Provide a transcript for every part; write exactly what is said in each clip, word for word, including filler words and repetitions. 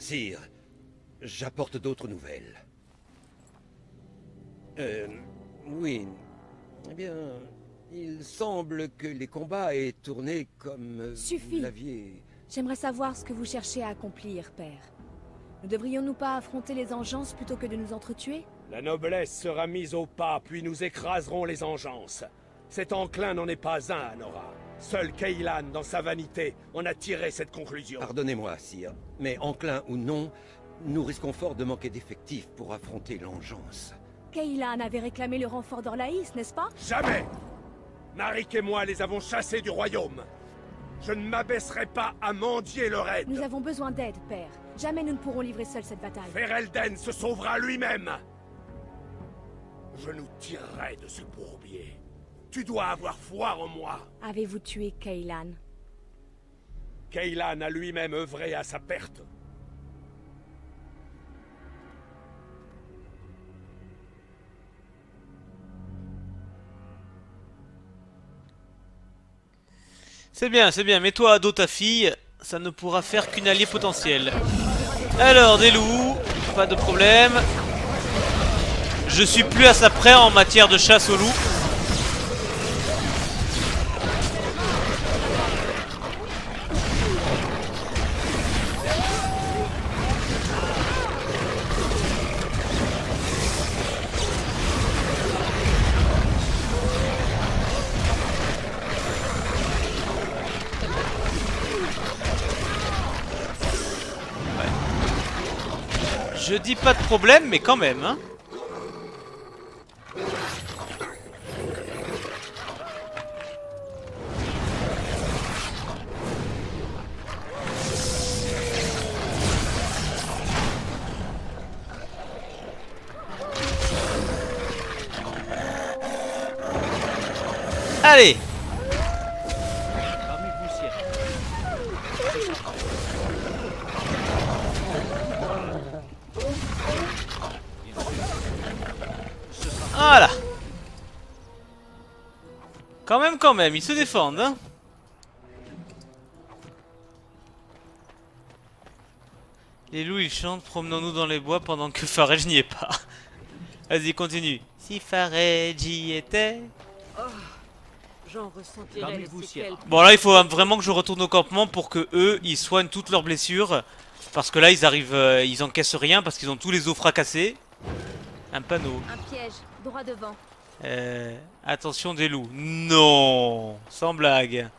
Sire, j'apporte d'autres nouvelles. Euh... Oui... Eh bien... Il semble que les combats aient tourné comme... euh, Suffit. Vous l'aviez... J'aimerais savoir ce que vous cherchez à accomplir, père. Ne devrions-nous pas affronter les engences plutôt que de nous entretuer? La noblesse sera mise au pas, puis nous écraserons les engences. Cet enclin n'en est pas un, Nora. Seul Cailan, dans sa vanité, en a tiré cette conclusion. Pardonnez-moi, sire, mais enclin ou non, nous risquons fort de manquer d'effectifs pour affronter l'engeance. Cailan avait réclamé le renfort d'Orlaïs, n'est-ce pas? Jamais! Marik et moi les avons chassés du royaume. Je ne m'abaisserai pas à mendier leur aide. Nous avons besoin d'aide, père. Jamais nous ne pourrons livrer seuls cette bataille. Ferelden se sauvera lui-même. Je nous tirerai de ce bourbier. Tu dois avoir foi en moi. Avez-vous tué Cailan? Cailan a lui-même œuvré à sa perte. C'est bien, c'est bien. Mets-toi à dos ta fille. Ça ne pourra faire qu'une alliée potentielle. Alors, des loups. Pas de problème. Je suis plus à sa près en matière de chasse aux loups. Je dis pas de problème, mais quand même, hein. Allez. Voilà. Quand même, quand même, ils se défendent, hein. Les loups, ils chantent, promenons-nous dans les bois pendant que Farej n'y est pas. Vas-y, continue. Si Farej y était... Oh, j'en ressentirais les séquelles. Bon, là, il faut vraiment que je retourne au campement pour que eux, ils soignent toutes leurs blessures. Parce que là, ils arrivent, euh, ils encaissent rien parce qu'ils ont tous les os fracassés. Un panneau. Un piège, droit devant. Euh, attention des loups. Non, sans blague.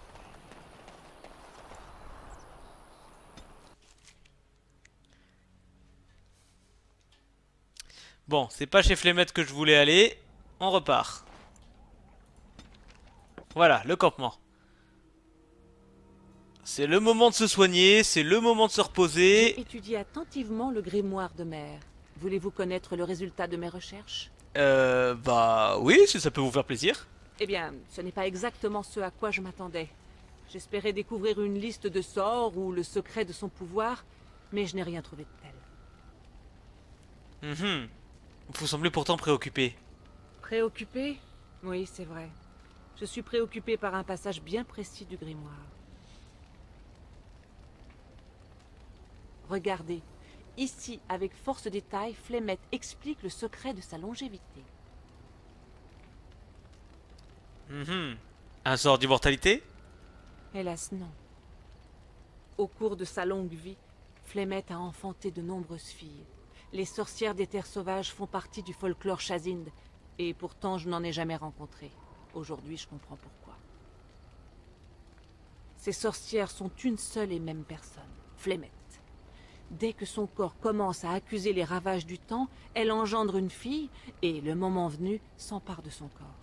Bon, c'est pas chez Flemette que je voulais aller. On repart. Voilà, le campement. C'est le moment de se soigner, c'est le moment de se reposer. J'ai étudié attentivement le grimoire de mer. Voulez-vous connaître le résultat de mes recherches? Euh, bah oui, si ça peut vous faire plaisir. Eh bien, ce n'est pas exactement ce à quoi je m'attendais. J'espérais découvrir une liste de sorts ou le secret de son pouvoir, mais je n'ai rien trouvé de tel. Mhm. Vous semblez pourtant préoccupé. Préoccupé? Oui, c'est vrai. Je suis préoccupé par un passage bien précis du grimoire. Regardez. Ici, avec force détail, Flemette explique le secret de sa longévité. Mhm. Un sort d'immortalité? Hélas, non. Au cours de sa longue vie, Flemette a enfanté de nombreuses filles. Les sorcières des terres sauvages font partie du folklore Chazinde, et pourtant je n'en ai jamais rencontré. Aujourd'hui, je comprends pourquoi. Ces sorcières sont une seule et même personne, Flemette. Dès que son corps commence à accuser les ravages du temps, elle engendre une fille, et le moment venu, s'empare de son corps.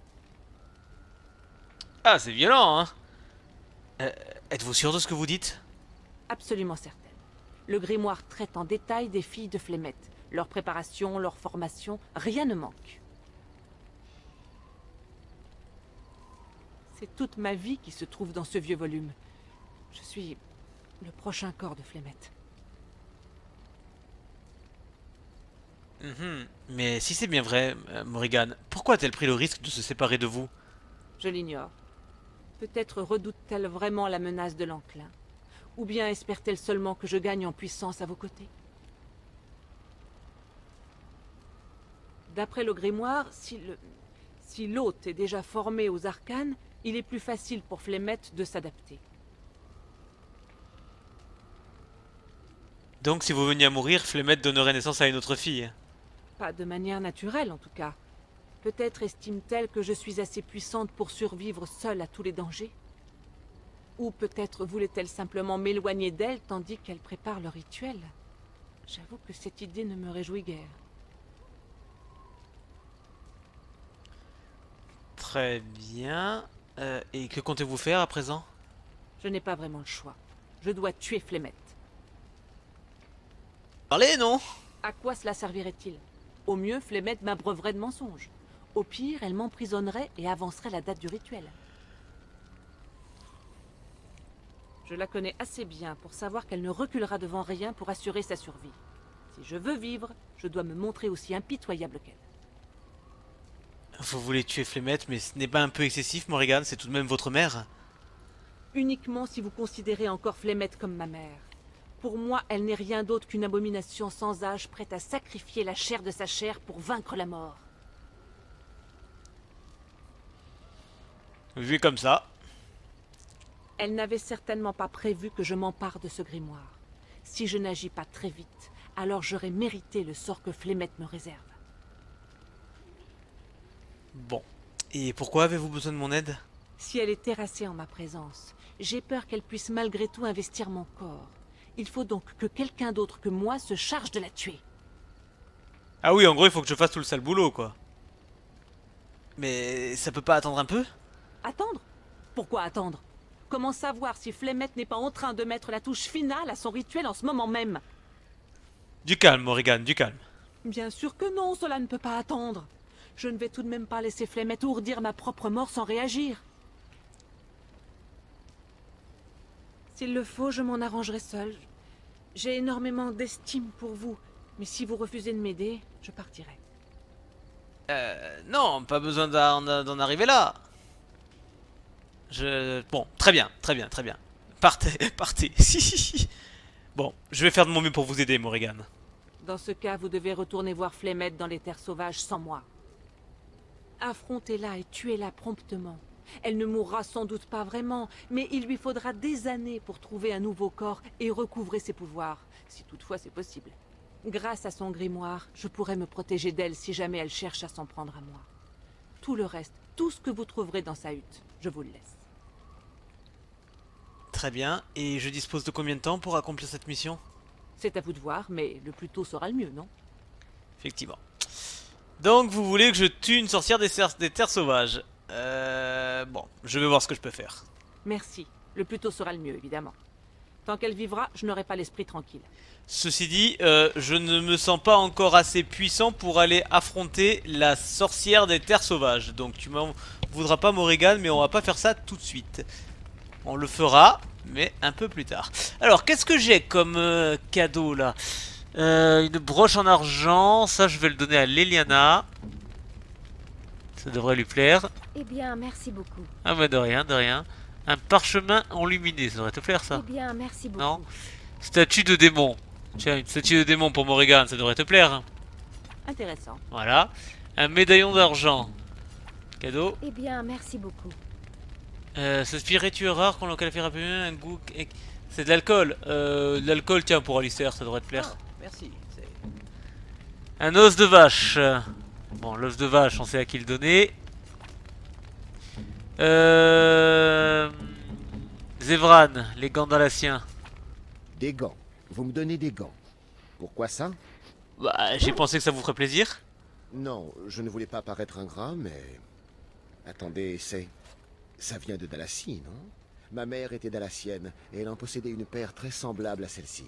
Ah, c'est violent, hein. Euh, Êtes-vous sûr de ce que vous dites? Absolument certaine. Le grimoire traite en détail des filles de Flemette. Leur préparation, leur formation, rien ne manque. C'est toute ma vie qui se trouve dans ce vieux volume. Je suis le prochain corps de Flemette. Mhm. Mais si c'est bien vrai, euh, Morrigan, pourquoi a-t-elle pris le risque de se séparer de vous? Je l'ignore. Peut-être redoute-t-elle vraiment la menace de l'enclin. Ou bien espère-t-elle seulement que je gagne en puissance à vos côtés? D'après le grimoire, si le... si l'hôte est déjà formé aux arcanes, il est plus facile pour Flemeth de s'adapter. Donc si vous veniez à mourir, Flemeth donnerait naissance à une autre fille. Pas de manière naturelle en tout cas. Peut-être estime-t-elle que je suis assez puissante pour survivre seule à tous les dangers? Ou peut-être voulait-elle simplement m'éloigner d'elle tandis qu'elle prépare le rituel? J'avoue que cette idée ne me réjouit guère. Très bien. Euh, et que comptez-vous faire à présent? Je n'ai pas vraiment le choix. Je dois tuer Flemeth. Parlez, non? À quoi cela servirait-il? Au mieux, Flemeth m'abreuverait de mensonges. Au pire, elle m'emprisonnerait et avancerait la date du rituel. Je la connais assez bien pour savoir qu'elle ne reculera devant rien pour assurer sa survie. Si je veux vivre, je dois me montrer aussi impitoyable qu'elle. Vous voulez tuer Flemeth, mais ce n'est pas un peu excessif, Morrigan? C'est tout de même votre mère. Uniquement si vous considérez encore Flemeth comme ma mère. Pour moi, elle n'est rien d'autre qu'une abomination sans âge prête à sacrifier la chair de sa chair pour vaincre la mort. Vu comme ça. Elle n'avait certainement pas prévu que je m'empare de ce grimoire. Si je n'agis pas très vite, alors j'aurai mérité le sort que Flemeth me réserve. Bon. Et pourquoi avez-vous besoin de mon aide? Si elle est terrassée en ma présence, j'ai peur qu'elle puisse malgré tout investir mon corps. Il faut donc que quelqu'un d'autre que moi se charge de la tuer. Ah oui, en gros, il faut que je fasse tout le sale boulot, quoi. Mais ça peut pas attendre un peu? Attendre? Pourquoi attendre? Comment savoir si Flemeth n'est pas en train de mettre la touche finale à son rituel en ce moment même? Du calme, Morrigan, du calme. Bien sûr que non, cela ne peut pas attendre. Je ne vais tout de même pas laisser Flemeth ourdir ma propre mort sans réagir. S'il le faut, je m'en arrangerai seul. J'ai énormément d'estime pour vous, mais si vous refusez de m'aider, je partirai. Euh, non, pas besoin d'en arriver là. Je... Bon, très bien, très bien, très bien. Partez, partez. Bon, je vais faire de mon mieux pour vous aider, Morrigan. Dans ce cas, vous devez retourner voir Flemeth dans les terres sauvages sans moi. Affrontez-la et tuez-la promptement. Elle ne mourra sans doute pas vraiment, mais il lui faudra des années pour trouver un nouveau corps et recouvrer ses pouvoirs, si toutefois c'est possible. Grâce à son grimoire, je pourrai me protéger d'elle si jamais elle cherche à s'en prendre à moi. Tout le reste, tout ce que vous trouverez dans sa hutte, je vous le laisse. Très bien, et je dispose de combien de temps pour accomplir cette mission? C'est à vous de voir, mais le plus tôt sera le mieux, non? Effectivement. Donc vous voulez que je tue une sorcière des, des terres sauvages? Euh... Bon, je vais voir ce que je peux faire. Merci. Le plus tôt sera le mieux, évidemment. Tant qu'elle vivra, je n'aurai pas l'esprit tranquille. Ceci dit, euh, je ne me sens pas encore assez puissant pour aller affronter la sorcière des terres sauvages. Donc tu m'en voudras pas, Morrigan, mais on va pas faire ça tout de suite. On le fera, mais un peu plus tard. Alors, qu'est-ce que j'ai comme euh, cadeau, là? euh, Une broche en argent. Ça, je vais le donner à Leliana. Ça devrait lui plaire. Eh bien, merci beaucoup. Ah bah de rien, de rien. Un parchemin enluminé, ça devrait te plaire, ça? Eh bien, merci beaucoup. Non. Statue de démon. Tiens, une statue de démon pour Morrigan, ça devrait te plaire. Intéressant. Voilà. Un médaillon d'argent. Cadeau. Eh bien, merci beaucoup. Euh, ce spiritueux rare qu'on qualifie rapidement un goût... C'est de l'alcool. Euh, de l'alcool, tiens, pour Alistair, ça devrait te plaire. Ah, merci. Un os de vache. Bon, l'os de vache, on sait à qui le donner. Euh... Zevran, les gants dalassiens. Des gants. Vous me donnez des gants. Pourquoi ça? Bah, j'ai pensé que ça vous ferait plaisir. Non, je ne voulais pas paraître ingrat, mais... Attendez, c'est... Ça vient de Dalassie, non? Ma mère était dalassienne, et elle en possédait une paire très semblable à celle-ci.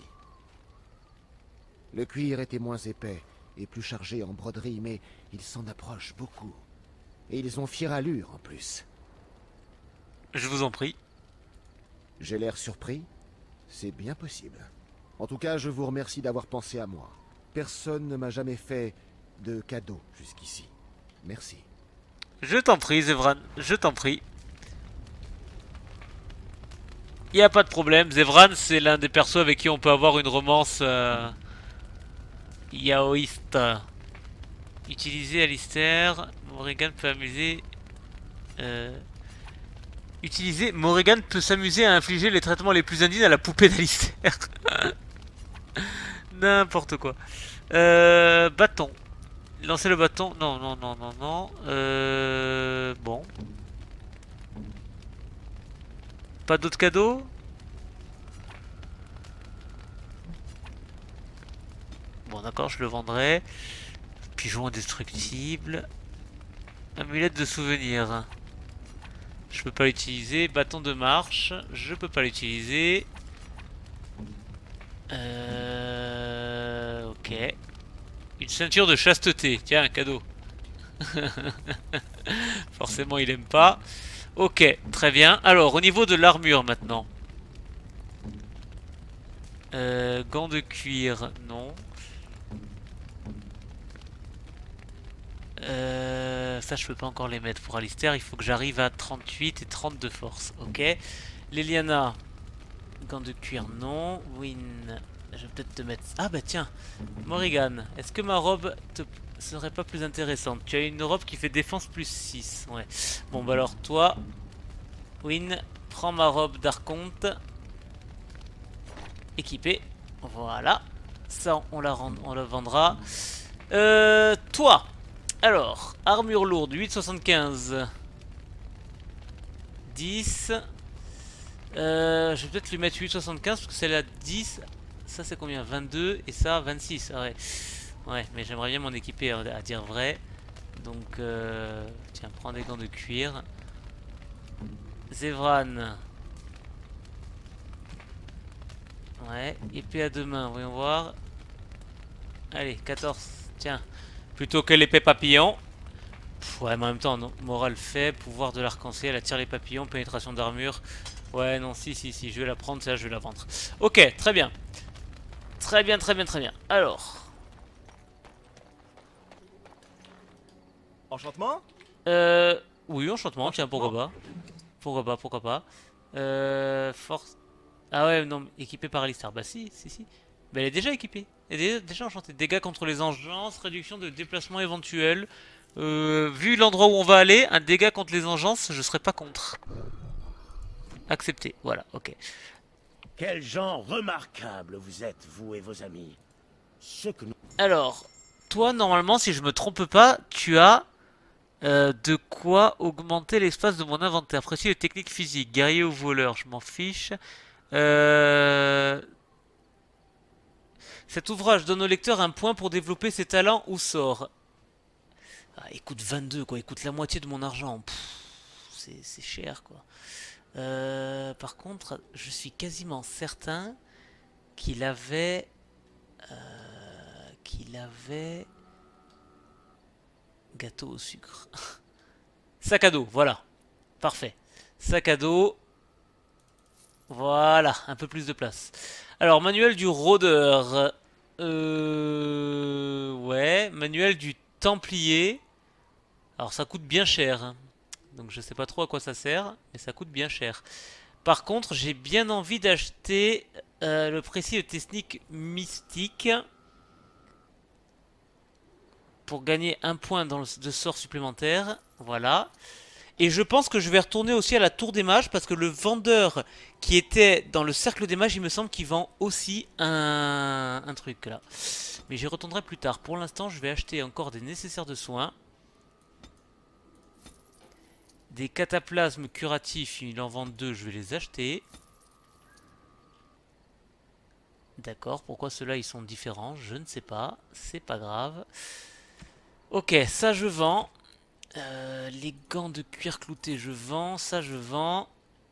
Le cuir était moins épais, et plus chargé en broderie, mais il s'en approche beaucoup. Et ils ont fière allure, en plus. Je vous en prie. J'ai l'air surpris? C'est bien possible. En tout cas, je vous remercie d'avoir pensé à moi. Personne ne m'a jamais fait de cadeau jusqu'ici. Merci. Je t'en prie, Zevran, je t'en prie. Il n'y a pas de problème. Zevran, c'est l'un des persos avec qui on peut avoir une romance euh, yaoïste. Utiliser Alistair. Morrigan peut amuser... Euh... Utiliser... Morrigan peut s'amuser à infliger les traitements les plus indignes à la poupée d'Alistair. N'importe quoi. Euh... Bâton. Lancer le bâton. Non, non, non, non, non. Euh... Bon. Pas d'autres cadeaux? Bon d'accord, je le vendrai. Pigeon indestructible. Amulette de souvenir. Je peux pas l'utiliser. Bâton de marche. Je peux pas l'utiliser. Euh... Ok. Une ceinture de chasteté. Tiens, un cadeau. Forcément, il aime pas. Ok, très bien. Alors, au niveau de l'armure maintenant. Euh, gants de cuir, non. Euh, ça, je peux pas encore les mettre pour Alistair. Il faut que j'arrive à trente-huit et trente de force. Ok. Leliana, gants de cuir, non. Win, je vais peut-être te mettre... Ah bah tiens, Morrigan, est-ce que ma robe te serait pas plus intéressante? Tu as une robe qui fait défense plus six. Ouais. Bon bah alors toi, Win, prends ma robe d'archonte. Équipée. Voilà. Ça, on la, rend... on la vendra. Euh, toi. Alors, armure lourde, huit soixante-quinze. dix. Euh, je vais peut-être lui mettre huit soixante-quinze parce que c'est la dix. Ça c'est combien? vingt-deux et ça vingt-six. Ah ouais. Ouais, mais j'aimerais bien m'en équiper à dire vrai. Donc, euh, tiens, prends des gants de cuir. Zevran. Ouais, épée à deux mains, voyons voir. Allez, quatorze. Tiens, plutôt que l'épée papillon. Pff, ouais, mais en même temps, non. Morale faible, pouvoir de l'arc-en-ciel, attire les papillons, pénétration d'armure. Ouais, non, si, si, si, je vais la prendre, ça, je vais la vendre. Ok, très bien. Très bien, très bien, très bien. Alors. Enchantement? Euh. Oui, enchantement, tiens, pourquoi pas. Pourquoi pas, pourquoi pas. Euh. Force. Ah ouais, non, équipée par Alistair. Bah si, si, si. Bah elle est déjà équipée. Elle est déjà, déjà enchantée. Dégâts contre les engences, réduction de déplacement éventuel. Euh, vu l'endroit où on va aller, un dégât contre les engences, je serais pas contre. Accepté, voilà, ok. Quel genre remarquable vous êtes, vous et vos amis. Ce que nous... Alors, toi, normalement, si je me trompe pas, tu as euh, de quoi augmenter l'espace de mon inventaire. Précis les techniques physiques, guerrier ou voleur, je m'en fiche. Euh... Cet ouvrage donne au lecteur un point pour développer ses talents ou sorts. Ah, il coûte vingt-deux, quoi. Il coûte la moitié de mon argent. C'est cher, quoi. Euh, par contre, je suis quasiment certain qu'il avait... Euh, qu'il avait... Gâteau au sucre. Sac à dos, voilà. Parfait. Sac à dos. Voilà, un peu plus de place. Alors, manuel du rôdeur. Euh... Ouais, manuel du templier. Alors, ça coûte bien cher. Hein. Donc, je sais pas trop à quoi ça sert, mais ça coûte bien cher. Par contre, j'ai bien envie d'acheter euh, le précis de technique mystique. Pour gagner un point dans le, de sort supplémentaire. Voilà. Et je pense que je vais retourner aussi à la tour des mages parce que le vendeur qui était dans le cercle des mages, il me semble qu'il vend aussi un, un truc là. Mais j'y retournerai plus tard. Pour l'instant, je vais acheter encore des nécessaires de soins. Des cataplasmes curatifs, il en vend deux, je vais les acheter. D'accord, pourquoi ceux-là ils sont différents? Je ne sais pas, c'est pas grave. Ok, ça je vends. Euh, les gants de cuir clouté, je vends. Ça, je vends.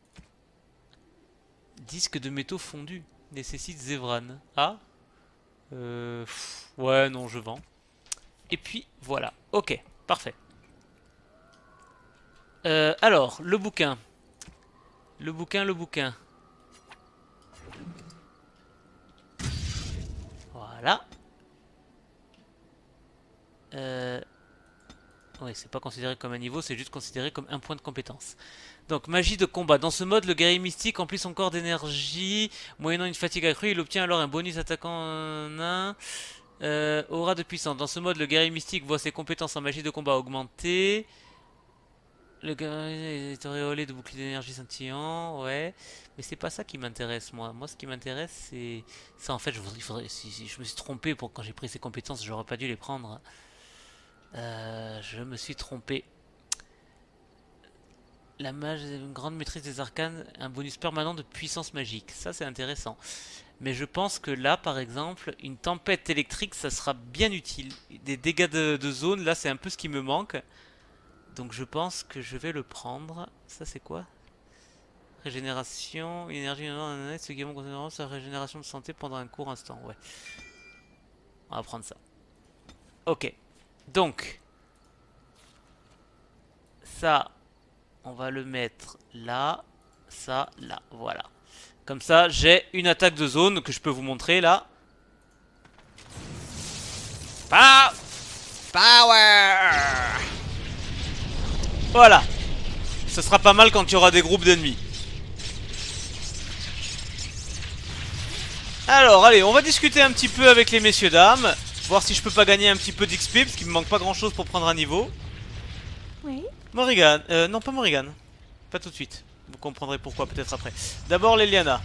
Disque de métaux fondus. Nécessite Zevran. Ah euh, pff, ouais, non, je vends. Et puis, voilà. Ok, parfait. Euh, alors, le bouquin. Le bouquin, le bouquin. Voilà. Euh... Oui, c'est pas considéré comme un niveau, c'est juste considéré comme un point de compétence. Donc, magie de combat. Dans ce mode, le guerrier mystique emplit son corps d'énergie, moyennant une fatigue accrue. Il obtient alors un bonus attaquant un. Euh, aura de puissance. Dans ce mode, le guerrier mystique voit ses compétences en magie de combat augmenter. Le guerrier est auréolé de bouclier d'énergie scintillant, ouais. Mais c'est pas ça qui m'intéresse, moi. Moi, ce qui m'intéresse, c'est... Ça, en fait, je, voudrais, il faudrait, si, si je me suis trompé pour quand j'ai pris ces compétences, j'aurais pas dû les prendre. Euh, je me suis trompé. La mage, une grande maîtrise des arcanes, un bonus permanent de puissance magique. Ça, c'est intéressant. Mais je pense que là, par exemple, une tempête électrique, ça sera bien utile. Des dégâts de, de zone, là, c'est un peu ce qui me manque. Donc je pense que je vais le prendre. Ça, c'est quoi? Régénération, énergie, ce qui considérant sa régénération de santé pendant un court instant. Ouais. On va prendre ça. Ok. Donc, ça, on va le mettre là. Ça, là. Voilà. Comme ça, j'ai une attaque de zone que je peux vous montrer là. Ah Power! Voilà. Ce sera pas mal quand il y aura des groupes d'ennemis. Alors, allez, on va discuter un petit peu avec les messieurs dames. Voir si je peux pas gagner un petit peu d'X P, parce qu'il me manque pas grand chose pour prendre un niveau. Oui. Morrigan, euh, non pas Morrigan. Pas tout de suite. Vous comprendrez pourquoi peut-être après. D'abord Leliana.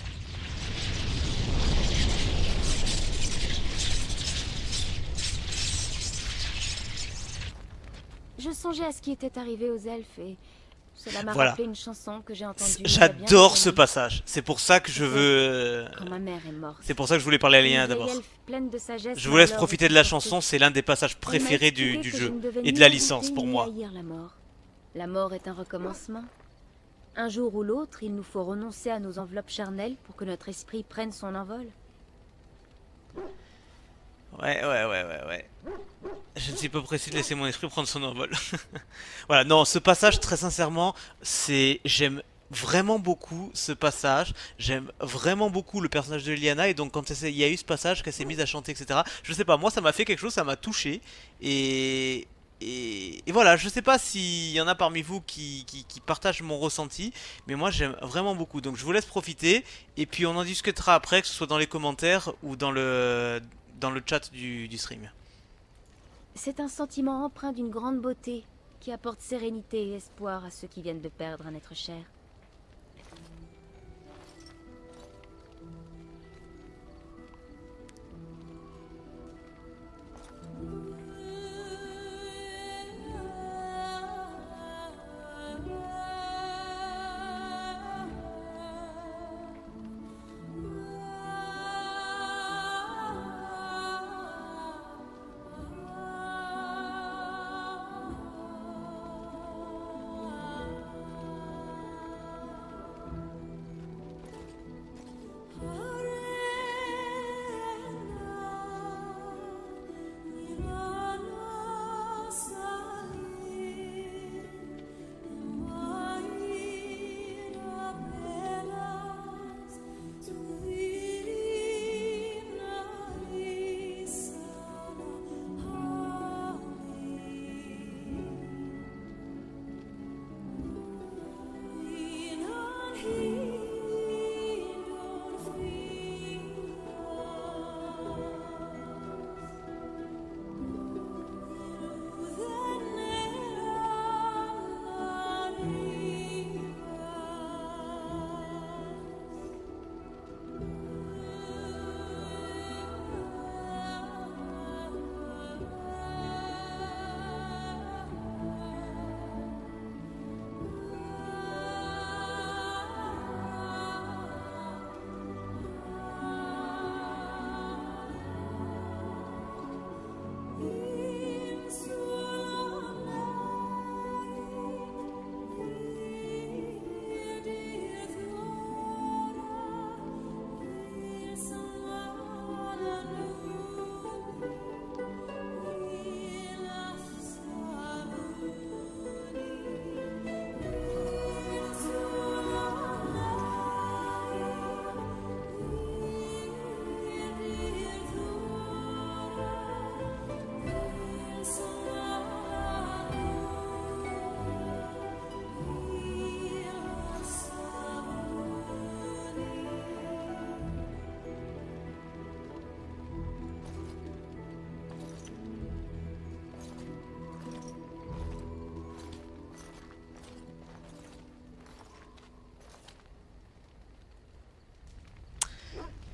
Je songeais à ce qui était arrivé aux elfes et cela m'a Voilà. rappelé une chanson que j'ai entendue. J'adore ce passage. C'est pour ça que je veux... Quand ma mère est morte. C'est pour ça que je voulais parler à Leliana d'abord. Je vous laisse profiter de la chanson, c'est l'un des passages préférés du, du jeu et de la licence pour moi. La mort. La mort est un recommencement. Un jour ou l'autre, il nous faut renoncer à nos enveloppes charnelles pour que notre esprit prenne son envol. Ouais, ouais, ouais, ouais, ouais. Je ne suis pas pressé de laisser mon esprit prendre son envol. Voilà, non, ce passage, très sincèrement, c'est... J'aime vraiment beaucoup ce passage. J'aime vraiment beaucoup le personnage de Leliana. Et donc, quand il y a eu ce passage, qu'elle s'est mise à chanter, et cetera. Je sais pas, moi, ça m'a fait quelque chose, ça m'a touché. Et... Et, et voilà, je sais pas s'il y en a parmi vous qui, qui, qui partagent mon ressenti, mais moi j'aime vraiment beaucoup. Donc je vous laisse profiter, et puis on en discutera après, que ce soit dans les commentaires ou dans le, dans le chat du, du stream. C'est un sentiment empreint d'une grande beauté, qui apporte sérénité et espoir à ceux qui viennent de perdre un être cher.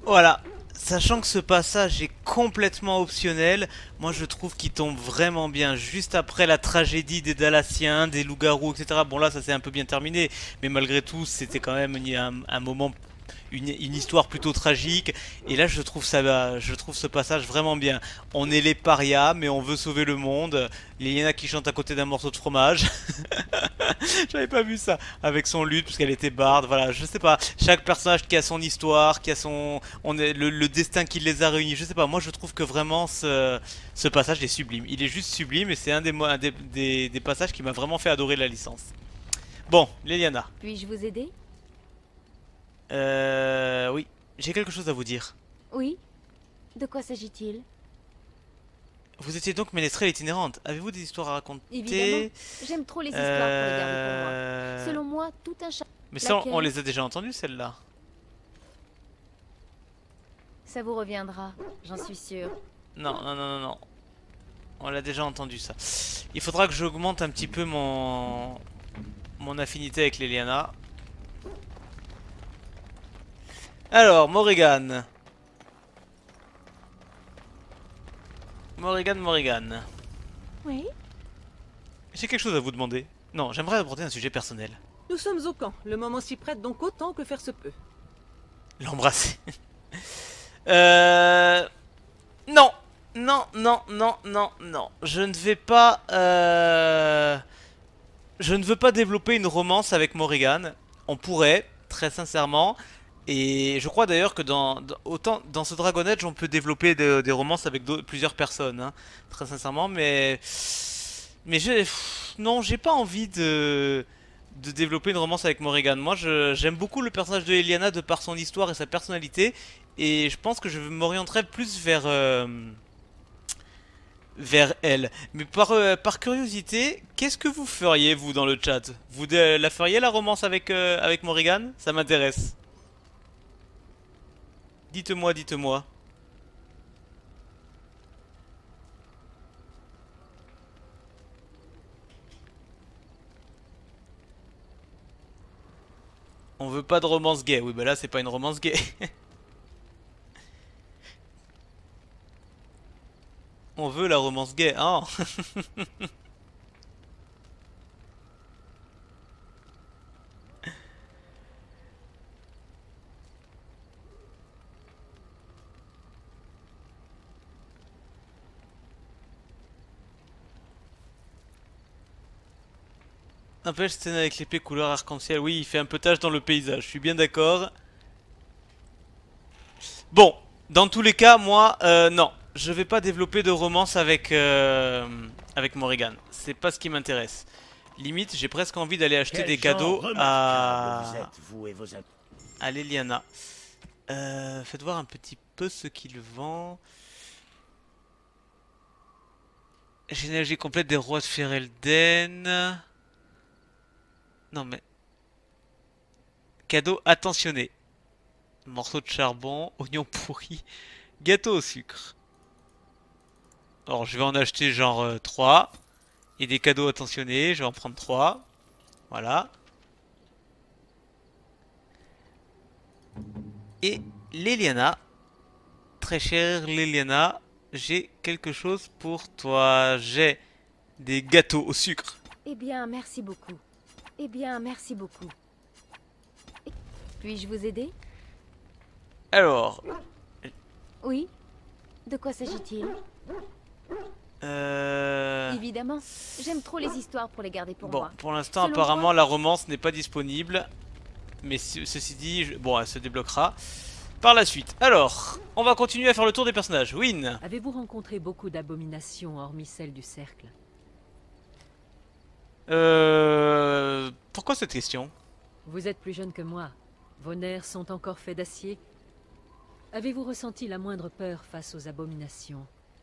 Voilà. Sachant que ce passage est complètement optionnel, moi je trouve qu'il tombe vraiment bien. Juste après la tragédie des Dalassiens, des loups-garous, et cetera. Bon là ça s'est un peu bien terminé, mais malgré tout c'était quand même un, un moment... Une, une histoire plutôt tragique, et là je trouve ça, je trouve ce passage vraiment bien. On est les parias, mais on veut sauver le monde. Liliana qui chante à côté d'un morceau de fromage. J'avais pas vu ça avec son luth parce qu'elle était barde. Voilà, je sais pas. Chaque personnage qui a son histoire, qui a son, on est le, le destin qui les a réunis. Je sais pas. Moi je trouve que vraiment ce, ce passage est sublime. Il est juste sublime et c'est un des, un des, des, des passages qui m'a vraiment fait adorer la licence. Bon, Liliana. Puis-je vous aider? Euh... Oui, j'ai quelque chose à vous dire. Oui. De quoi s'agit-il? Vous étiez donc ménestrel itinérante. Avez-vous des histoires à raconter? Évidemment. J'aime trop les histoires euh... pour les garder pour moi. Selon moi, tout un chat. Mais ça, Laquelle? on les a déjà entendues, celles-là. Ça vous reviendra, j'en suis sûre. Non, non, non, non, non. On l'a déjà entendu, ça. Il faudra que j'augmente un petit peu mon... mon affinité avec Liliana. Alors, Morrigan. Morrigan, Morrigan. Oui. J'ai quelque chose à vous demander. Non, j'aimerais aborder un sujet personnel. Nous sommes au camp. Le moment s'y prête donc autant que faire se peut. L'embrasser. euh... Non. Non, non, non, non, non. Je ne vais pas... Euh... Je ne veux pas développer une romance avec Morrigan. On pourrait, très sincèrement... Et je crois d'ailleurs que dans, dans, autant, dans ce Dragon Age, on peut développer de, des romances avec plusieurs personnes, hein, très sincèrement, mais... Mais je... Non, j'ai pas envie de, de développer une romance avec Morrigan. Moi, j'aime beaucoup le personnage de Liliana de par son histoire et sa personnalité, et je pense que je m'orienterai plus vers... Euh, vers elle. Mais par, euh, par curiosité, qu'est-ce que vous feriez, vous, dans le chat? Vous euh, la feriez, la romance avec, euh, avec Morrigan? Ça m'intéresse. Dites-moi, dites-moi. On veut pas de romance gay. Oui, bah là, c'est pas une romance gay. On veut la romance gay, hein. N'empêche, scène avec l'épée couleur arc-en-ciel. Oui, il fait un peu tache dans le paysage, je suis bien d'accord. Bon, dans tous les cas, moi, euh, non. Je vais pas développer de romance avec, euh, avec Morrigan. C'est pas ce qui m'intéresse. Limite, j'ai presque envie d'aller acheter Quel des genre cadeaux remarquable à... vous êtes, vous et vos amis. à Liliana. Euh, faites voir un petit peu ce qu'il vend. Généalogie complète des rois de Ferelden. Non mais... Cadeau attentionné. Morceau de charbon, oignon pourri, gâteau au sucre. Alors je vais en acheter genre euh, trois. Et des cadeaux attentionnés, je vais en prendre trois. Voilà. Et Liliana, très chère Liliana, j'ai quelque chose pour toi. J'ai des gâteaux au sucre. Eh bien, merci beaucoup. Eh bien, merci beaucoup. Puis-je vous aider? Alors... Oui. De quoi s'agit-il? Euh... Évidemment. J'aime trop les histoires pour les garder pour bon, moi. pour l'instant, Selon apparemment, moi... la romance n'est pas disponible. Mais ce ceci dit, je... bon, elle se débloquera par la suite. Alors, on va continuer à faire le tour des personnages. Win. Avez-vous rencontré beaucoup d'abominations hormis celles du cercle? Euh... Pourquoi cette question? Vous êtes plus jeune que moi. Vos nerfs sont encore faits d'acier. Avez-vous ressenti la moindre peur face aux abominations?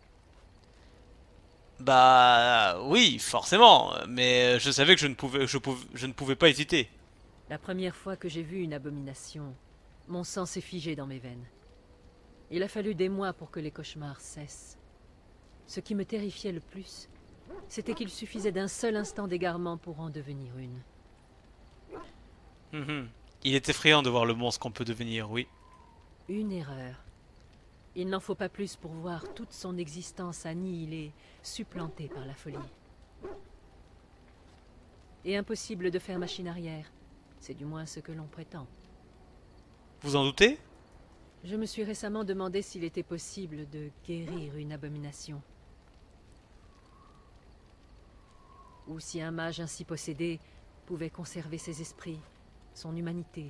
Bah oui, forcément, mais je savais que je ne pouvais, je pouvais, je ne pouvais pas hésiter. La première fois que j'ai vu une abomination, mon sang s'est figé dans mes veines. Il a fallu des mois pour que les cauchemars cessent. Ce qui me terrifiait le plus, c'était qu'il suffisait d'un seul instant d'égarement pour en devenir une. Mmh. Il est effrayant de voir le monstre qu'on peut devenir, oui. Une erreur. Il n'en faut pas plus pour voir toute son existence annihilée, supplantée par la folie. Et impossible de faire machine arrière. C'est du moins ce que l'on prétend. Vous en doutez? Je me suis récemment demandé s'il était possible de guérir une abomination. Ou si un mage ainsi possédé pouvait conserver ses esprits, son humanité.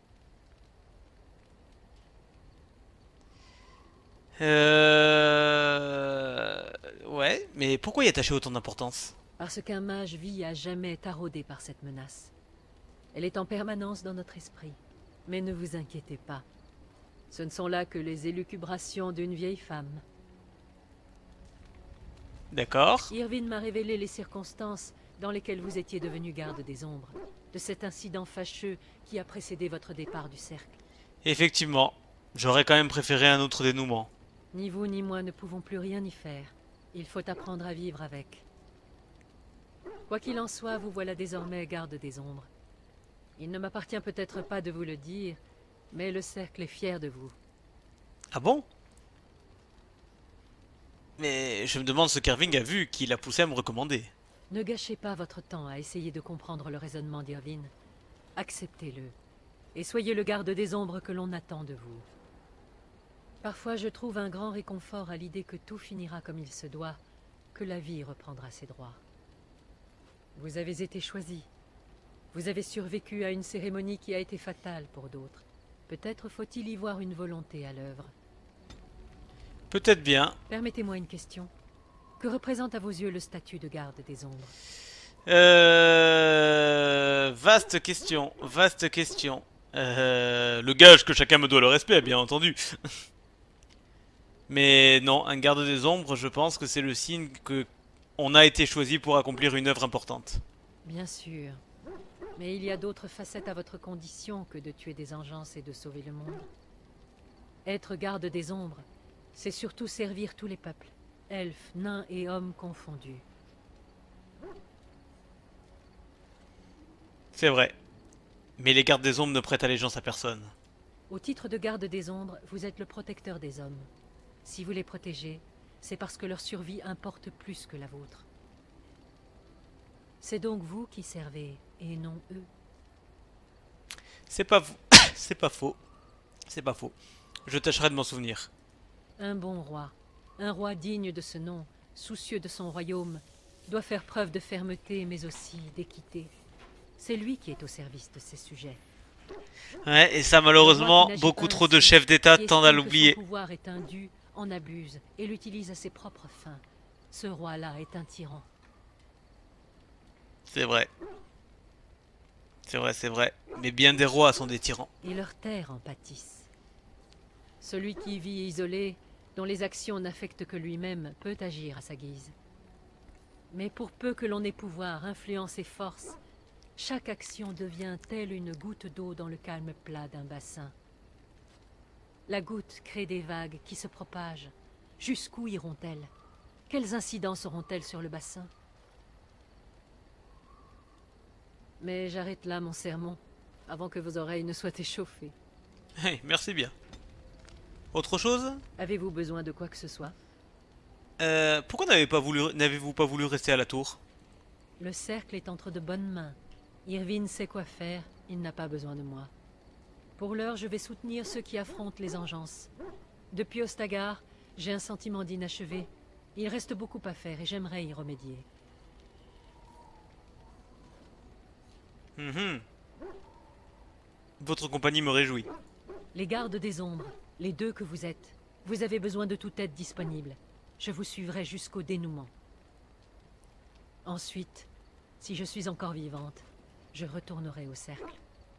Euh... Ouais, mais pourquoi y attacher autant d'importance? Parce qu'un mage vit à jamais taraudé par cette menace. Elle est en permanence dans notre esprit. Mais ne vous inquiétez pas. Ce ne sont là que les élucubrations d'une vieille femme. D'accord. Irvine m'a révélé les circonstances dans lesquelles vous étiez devenu garde des ombres, de cet incident fâcheux qui a précédé votre départ du cercle. Effectivement, j'aurais quand même préféré un autre dénouement. Ni vous ni moi ne pouvons plus rien y faire. Il faut apprendre à vivre avec. Quoi qu'il en soit, vous voilà désormais garde des ombres. Il ne m'appartient peut-être pas de vous le dire, mais le cercle est fier de vous. Ah bon? Mais je me demande ce qu'Irving a vu qui l'a poussé à me recommander. Ne gâchez pas votre temps à essayer de comprendre le raisonnement d'Irvine. Acceptez-le, et soyez le garde des ombres que l'on attend de vous. Parfois je trouve un grand réconfort à l'idée que tout finira comme il se doit, que la vie reprendra ses droits. Vous avez été choisi. Vous avez survécu à une cérémonie qui a été fatale pour d'autres. Peut-être faut-il y voir une volonté à l'œuvre. Peut-être bien. Permettez-moi une question. Que représente à vos yeux le statut de garde des ombres? Euh... Vaste question, vaste question. Euh... Le gage que chacun me doit le respect, bien entendu. Mais non, un garde des ombres, je pense que c'est le signe que on a été choisi pour accomplir une œuvre importante. Bien sûr. Mais il y a d'autres facettes à votre condition que de tuer des engeances et de sauver le monde. Être garde des ombres, c'est surtout servir tous les peuples, elfes, nains et hommes confondus. C'est vrai. Mais les gardes des ombres ne prêtent allégeance à personne. Au titre de garde des ombres, vous êtes le protecteur des hommes. Si vous les protégez, c'est parce que leur survie importe plus que la vôtre. C'est donc vous qui servez, et non eux. C'est pas faux. C'est pas faux. C'est pas faux. Je tâcherai de m'en souvenir. Un bon roi, un roi digne de ce nom, soucieux de son royaume, doit faire preuve de fermeté mais aussi d'équité. C'est lui qui est au service de ses sujets. Ouais, et ça malheureusement, beaucoup trop de chefs d'État tendent à l'oublier. Son pouvoir est indu, en abuse et l'utilise à ses propres fins. Ce roi-là est un tyran. C'est vrai. C'est vrai, c'est vrai. Mais bien des rois sont des tyrans. Et leurs terres en pâtissent. Celui qui vit isolé, dont les actions n'affectent que lui-même, peut agir à sa guise. Mais pour peu que l'on ait pouvoir, influence et force, chaque action devient telle une goutte d'eau dans le calme plat d'un bassin. La goutte crée des vagues qui se propagent. Jusqu'où iront-elles? Quelles incidences auront-elles sur le bassin? Mais j'arrête là mon sermon, avant que vos oreilles ne soient échauffées. Hey, merci bien. Autre chose? Avez-vous besoin de quoi que ce soit? Euh, pourquoi n'avez pas voulu, n'avez-vous pas voulu rester à la tour? Le cercle est entre de bonnes mains. Irvine sait quoi faire, il n'a pas besoin de moi. Pour l'heure, je vais soutenir ceux qui affrontent les engeances. Depuis Ostagar, j'ai un sentiment d'inachevé. Il reste beaucoup à faire et j'aimerais y remédier. Mmh. Votre compagnie me réjouit. Les gardes des ombres, les deux que vous êtes, vous avez besoin de toute aide disponible. Je vous suivrai jusqu'au dénouement. Ensuite, si je suis encore vivante, je retournerai au cercle.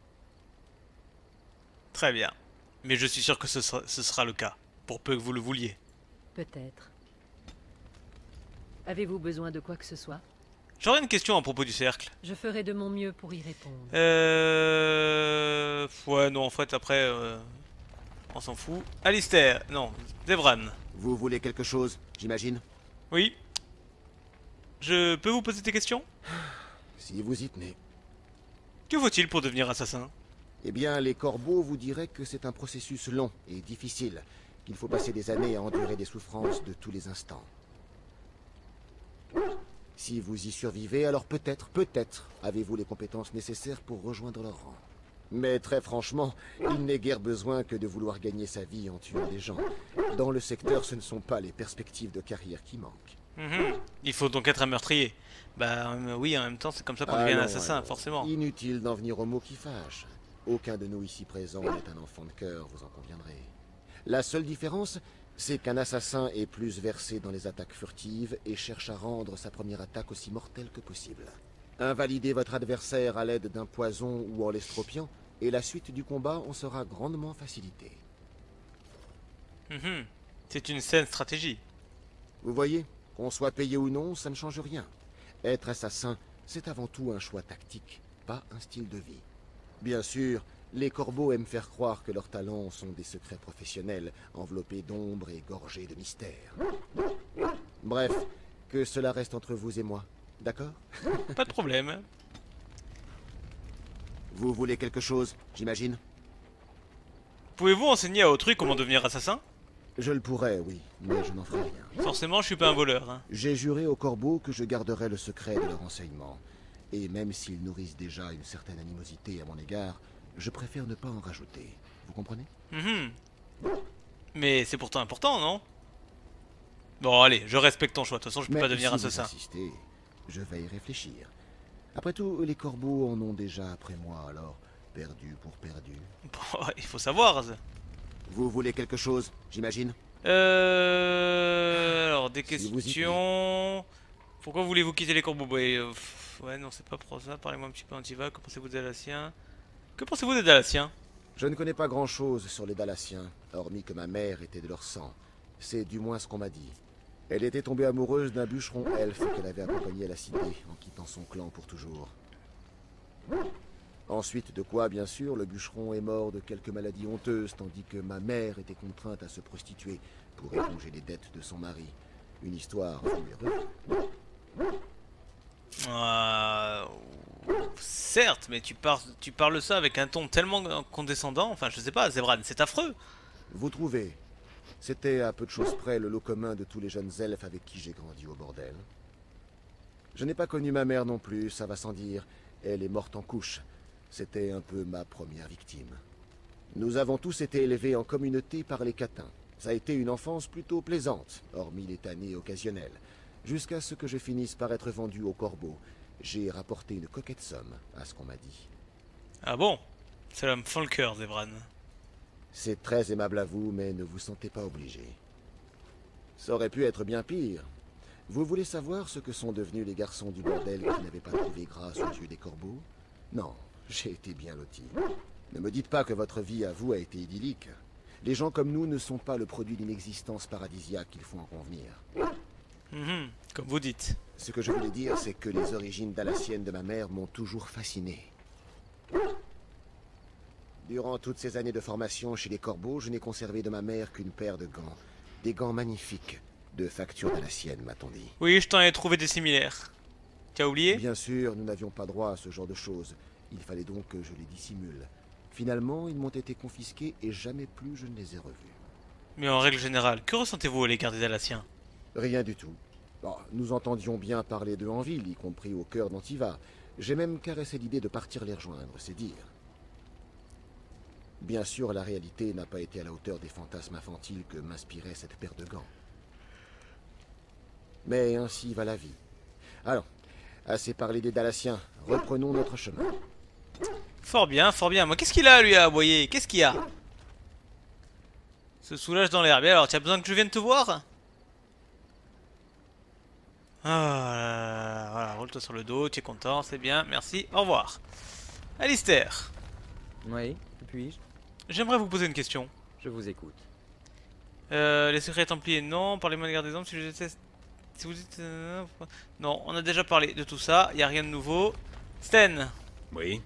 Très bien. Mais je suis sûr que ce sera, ce sera le cas, pour peu que vous le vouliez. Peut-être. Avez-vous besoin de quoi que ce soit? J'aurais une question à propos du cercle. Je ferai de mon mieux pour y répondre. Euh... Ouais, non, en fait, après... Euh... On s'en fout. Alistair, non, Devran. Vous voulez quelque chose, j'imagine? Oui. Je peux vous poser des questions? Si vous y tenez. Que faut-il pour devenir assassin? Eh bien, les corbeaux vous diraient que c'est un processus long et difficile, qu'il faut passer des années à endurer des souffrances de tous les instants. Si vous y survivez, alors peut-être, peut-être, avez-vous les compétences nécessaires pour rejoindre leur rang. Mais très franchement, il n'est guère besoin que de vouloir gagner sa vie en tuant des gens. Dans le secteur, ce ne sont pas les perspectives de carrière qui manquent. Mmh. Il faut donc être un meurtrier. Bah euh, oui, en même temps, c'est comme ça qu'on devient un assassin, alors, forcément. Inutile d'en venir aux mots qui fâchent. Aucun de nous ici présents n'est un enfant de cœur, vous en conviendrez. La seule différence, c'est qu'un assassin est plus versé dans les attaques furtives et cherche à rendre sa première attaque aussi mortelle que possible. Invalider votre adversaire à l'aide d'un poison ou en l'estropiant, et la suite du combat en sera grandement facilitée. Mmh. C'est une saine stratégie. Vous voyez, qu'on soit payé ou non, ça ne change rien. Être assassin, c'est avant tout un choix tactique, pas un style de vie. Bien sûr, les corbeaux aiment faire croire que leurs talents sont des secrets professionnels, enveloppés d'ombre et gorgés de mystère. Bref, que cela reste entre vous et moi, d'accord? Pas de problème. Vous voulez quelque chose, j'imagine? Pouvez-vous enseigner à autrui comment devenir assassin? Je le pourrais, oui, mais je n'en ferai rien. Forcément, je suis pas un voleur. Hein. J'ai juré aux corbeaux que je garderai le secret de leur enseignement. Et même s'ils nourrissent déjà une certaine animosité à mon égard, je préfère ne pas en rajouter. Vous comprenez? Mmh. Mais c'est pourtant important, non? Bon, allez, je respecte ton choix. De toute façon, je peux mais pas devenir si assassin. Vous insistez, je vais y réfléchir. Après tout, les corbeaux en ont déjà après moi, alors perdu pour perdu. Bon, il faut savoir. Vous voulez quelque chose, j'imagine? Euh... Alors, des Si vous y questions... Pourquoi voulez-vous quitter les corbeaux? Ouais, euh, pff, ouais, non, c'est pas pour ça. Parlez-moi un petit peu Antiva. Que pensez-vous des Dalassiens? Que pensez-vous des Dalassiens? Je ne connais pas grand-chose sur les Dalassiens, hormis que ma mère était de leur sang. C'est du moins ce qu'on m'a dit. Elle était tombée amoureuse d'un bûcheron elfe qu'elle avait accompagné à la cité, en quittant son clan pour toujours. Ensuite de quoi, bien sûr, le bûcheron est mort de quelques maladies honteuses, tandis que ma mère était contrainte à se prostituer pour éponger les dettes de son mari. Une histoire heureuse. Euh... Certes, mais tu, par... tu parles ça avec un ton tellement condescendant. Enfin, je sais pas, Zebran, c'est affreux. Vous trouvez? C'était à peu de choses près le lot commun de tous les jeunes elfes avec qui j'ai grandi au bordel. Je n'ai pas connu ma mère non plus, ça va sans dire. Elle est morte en couche. C'était un peu ma première victime. Nous avons tous été élevés en communauté par les Catins. Ça a été une enfance plutôt plaisante, hormis les tannées occasionnelles. Jusqu'à ce que je finisse par être vendu au corbeau. J'ai rapporté une coquette somme, à ce qu'on m'a dit. Ah bon? Cela me fend le cœur, Zebran. C'est très aimable à vous, mais ne vous sentez pas obligé. Ça aurait pu être bien pire. Vous voulez savoir ce que sont devenus les garçons du bordel qui n'avaient pas trouvé grâce aux yeux des corbeaux? Non, j'ai été bien loti. Ne me dites pas que votre vie à vous a été idyllique. Les gens comme nous ne sont pas le produit d'une existence paradisiaque, il faut en convenir. Mmh, comme vous dites. Ce que je voulais dire, c'est que les origines dalassiennes de ma mère m'ont toujours fasciné. Durant toutes ces années de formation chez les corbeaux, je n'ai conservé de ma mère qu'une paire de gants. Des gants magnifiques, de facture dalassienne, m'a-t-on dit. Oui, je t'en ai trouvé des similaires. Tu as oublié? Bien sûr, nous n'avions pas droit à ce genre de choses. Il fallait donc que je les dissimule. Finalement, ils m'ont été confisqués et jamais plus je ne les ai revus. Mais en règle générale, que ressentez-vous à l'égard des Dalassiens? Rien du tout. Bon, nous entendions bien parler d'eux en ville, y compris au cœur d'Antiva. J'ai même caressé l'idée de partir les rejoindre, c'est dire. Bien sûr, la réalité n'a pas été à la hauteur des fantasmes infantiles que m'inspirait cette paire de gants. Mais ainsi va la vie. Alors, assez parlé des Dalassiens, reprenons notre chemin. Fort bien, fort bien. Moi, qu'est-ce qu'il a, lui, à aboyer? Qu'est-ce qu'il y a? Se soulage dans l'herbe. Alors, tu as besoin que je vienne te voir? Ah, voilà, roule-toi sur le dos, tu es content, c'est bien, merci, au revoir. Alistair. Oui, que puis-je? J'aimerais vous poser une question. Je vous écoute. Euh, les secrets templiers, non. Parlez-moi de garde des hommes, si je déteste... Si vous dites... Euh... Non, on a déjà parlé de tout ça, il n'y a rien de nouveau. Sten. Oui.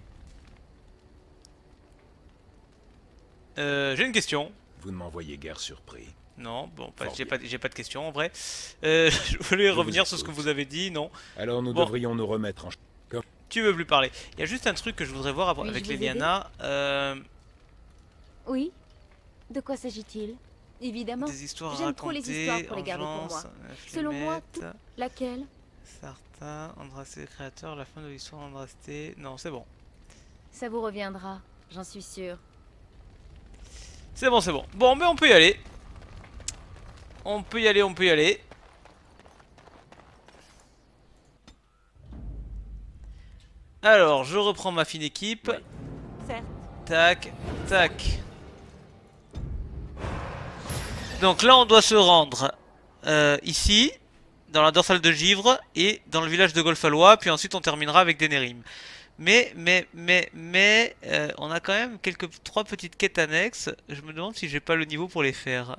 Euh, j'ai une question. Vous ne m'envoyez guère surpris. Non, bon, bah, j'ai pas, j'ai pas de question en vrai. Euh, je voulais je revenir sur ce que vous avez dit, non. Alors nous bon. devrions nous remettre en... Tu veux plus parler. Il y a juste un truc que je voudrais voir Puis-je avec vous Leliana. Euh, Oui. De quoi s'agit-il? Évidemment. des histoires à J'aime trop les raconter, histoires pour les garder pour moi. Engeance, euh, Selon moi, Flémette, tout- laquelle? Sartha, Andrasté, créateur, la fin de l'histoire d'Andrasté. Non, c'est bon. Ça vous reviendra, j'en suis sûre. C'est bon, c'est bon. Bon, mais on peut y aller. On peut y aller, on peut y aller. Alors, je reprends ma fine équipe. Ouais. Certes. Tac, tac. Donc là, on doit se rendre euh, ici, dans la dorsale de Givre, et dans le village de Golfalois, puis ensuite on terminera avec Denerim. Mais, mais, mais, mais, euh, on a quand même quelques trois petites quêtes annexes. Je me demande si j'ai pas le niveau pour les faire.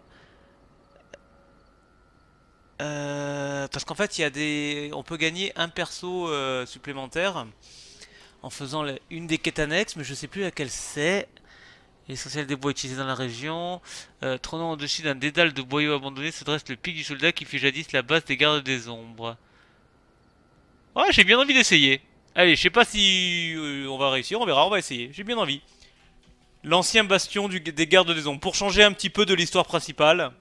Euh, parce qu'en fait, il y a des, on peut gagner un perso euh, supplémentaire en faisant la- une des quêtes annexes, mais je sais plus laquelle c'est. L'essentiel des bois utilisés dans la région. Euh, trônant au-dessus d'un dédale de boyaux abandonnés se dresse le pic du soldat qui fut jadis la base des gardes des ombres. Ouais, j'ai bien envie d'essayer. Allez, je sais pas si euh, on va réussir, on verra, on va essayer. J'ai bien envie. L'ancien bastion du- des gardes des ombres. Pour changer un petit peu de l'histoire principale.